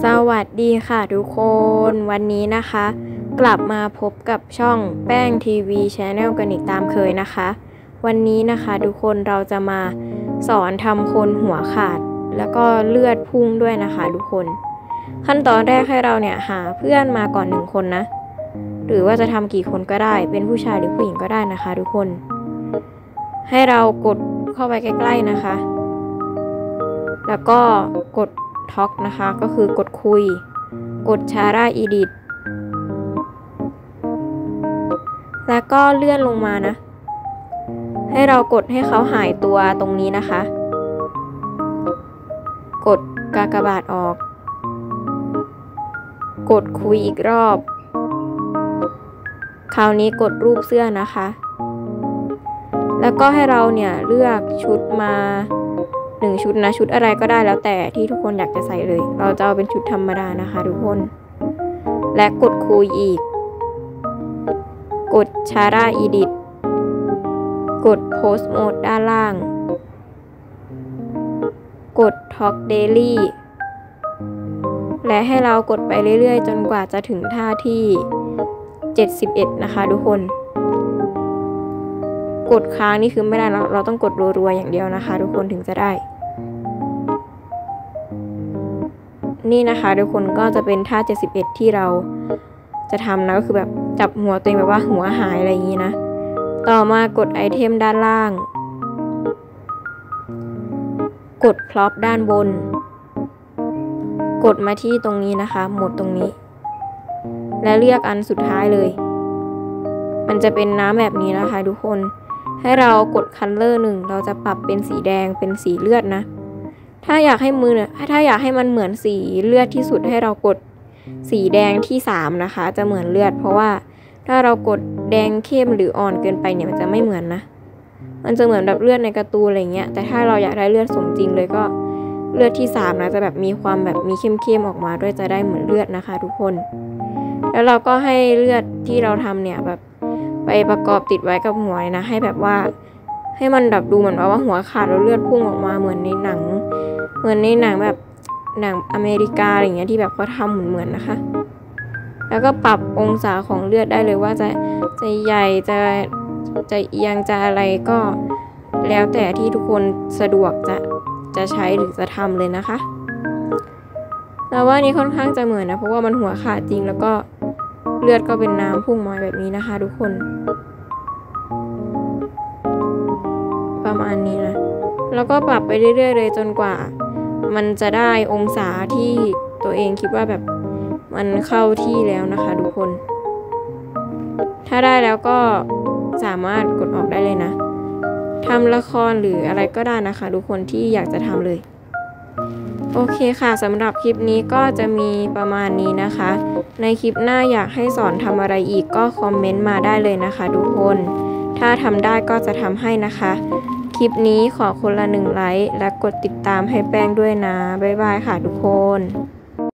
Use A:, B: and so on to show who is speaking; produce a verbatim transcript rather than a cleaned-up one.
A: สวัสดีค่ะทุกคนวันนี้นะคะกลับมาพบกับช่องแป้งทีวีชาแนลกันอีกตามเคยนะคะวันนี้นะคะทุกคนเราจะมาสอนทำคนหัวขาดแล้วก็เลือดพุ่งด้วยนะคะทุกคนขั้นตอนแรกให้เราเนี่ยหาเพื่อนมาก่อนหนึ่งคนนะหรือว่าจะทำกี่คนก็ได้เป็นผู้ชายหรือผู้หญิงก็ได้นะคะทุกคนให้เรากดเข้าไปใกล้ๆนะคะแล้วก็กดท็อกนะคะก็คือกดคุยกดชาร่าอีดิทแล้วก็เลื่อนลงมานะให้เรากดให้เขาหายตัวตรงนี้นะคะกดกากบาทออกกดคุยอีกรอบคราวนี้กดรูปเสื้อนะคะแล้วก็ให้เราเนี่ยเลือกชุดมาหนึ่งชุดนะชุดอะไรก็ได้แล้วแต่ที่ทุกคนอยากจะใส่เลยเราจะเอาเป็นชุดธรรมดานะคะทุกคนและกดคุยอีกกดชาร่าอีดิทกดโพสโหมดด้านล่างกดท็อกเดลี่และให้เรากดไปเรื่อยๆจนกว่าจะถึงท่าที่เจ็ดสิบเอ็ดนะคะทุกคนกดค้างนี่คือไม่ได้เราเราต้องกดรัวๆอย่างเดียวนะคะทุกคนถึงจะได้นี่นะคะทุกคนก็จะเป็นท่าเจ็ดสิบเอ็ดที่เราจะทำนะก็คือแบบจับหัวตัวเองแบบว่าหัวหายอะไรอย่างนี้นะต่อมากดไอเทมด้านล่างกดพล็อปด้านบนกดมาที่ตรงนี้นะคะหมดตรงนี้และเลือกอันสุดท้ายเลยมันจะเป็นน้ำแบบนี้นะคะทุกคนให้เรากดคัลเลอร์หนึ่งเราจะปรับเป็นสีแดงเป็นสีเลือดนะถ้าอยากให้มือเนี่ยถ้าอยากให้มันเหมือนสีเลือดที่สุดให้เรากดสีแดงที่สามนะคะจะเหมือนเลือดเพราะว่าถ้าเรากดแดงเข้มหรืออ่อนเกินไปเนี่ยมันจะไม่เหมือนนะมันจะเหมือนแบบเลือดในการ์ตูนอะไรเงี้ยแต่ถ้าเราอยากได้เลือดสมจริงเลยก็เลือดที่สามนะจะแบบมีความแบบมีเข้มๆออกมาด้วยจะได้เหมือนเลือดนะคะทุกคนแล้วเราก็ให้เลือดที่เราทำเนี่ยแบบไปประกอบติดไว้กับหัวเลยนะให้แบบว่าให้มันแบบดูเหมือนว่าหัวขาดแล้วเลือดพุ่งออกมาเหมือนในหนังเหมือนในหนังแบบหนังอเมริกาอะไรอย่างเงี้ยที่แบบเขาทำเหมือนเหมือนนะคะแล้วก็ปรับองศาของเลือดได้เลยว่าจะจะใหญ่จะจะเอียงจะอะไรก็แล้วแต่ที่ทุกคนสะดวกจะจะใช้หรือจะทำเลยนะคะแต่ว่านี้ค่อนข้างจะเหมือนนะเพราะว่ามันหัวขาดจริงแล้วก็เลือดก็เป็นน้ำพุ่งมาแบบนี้นะคะทุกคนประมาณนี้นะแล้วก็ปรับไปเรื่อยๆเลยจนกว่ามันจะได้องศาที่ตัวเองคิดว่าแบบมันเข้าที่แล้วนะคะทุกคนถ้าได้แล้วก็สามารถกดออกได้เลยนะทำละครหรืออะไรก็ได้นะคะทุกคนที่อยากจะทำเลยโอเคค่ะสำหรับคลิปนี้ก็จะมีประมาณนี้นะคะในคลิปหน้าอยากให้สอนทำอะไรอีกก็คอมเมนต์มาได้เลยนะคะทุกคนถ้าทำได้ก็จะทำให้นะคะคลิปนี้ขอคนละหนึ่งไลค์และกดติดตามให้แป้งด้วยนะบ๊ายบายค่ะทุกคน